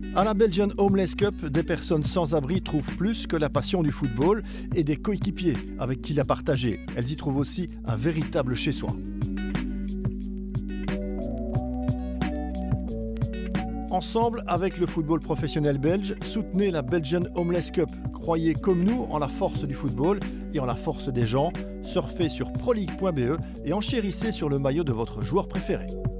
À la Belgian Homeless Cup, des personnes sans-abri trouvent plus que la passion du football et des coéquipiers avec qui la partager. Elles y trouvent aussi un véritable chez-soi. Ensemble, avec le football professionnel belge, soutenez la Belgian Homeless Cup. Croyez comme nous en la force du football et en la force des gens. Surfez sur proleague.be et enchérissez sur le maillot de votre joueur préféré.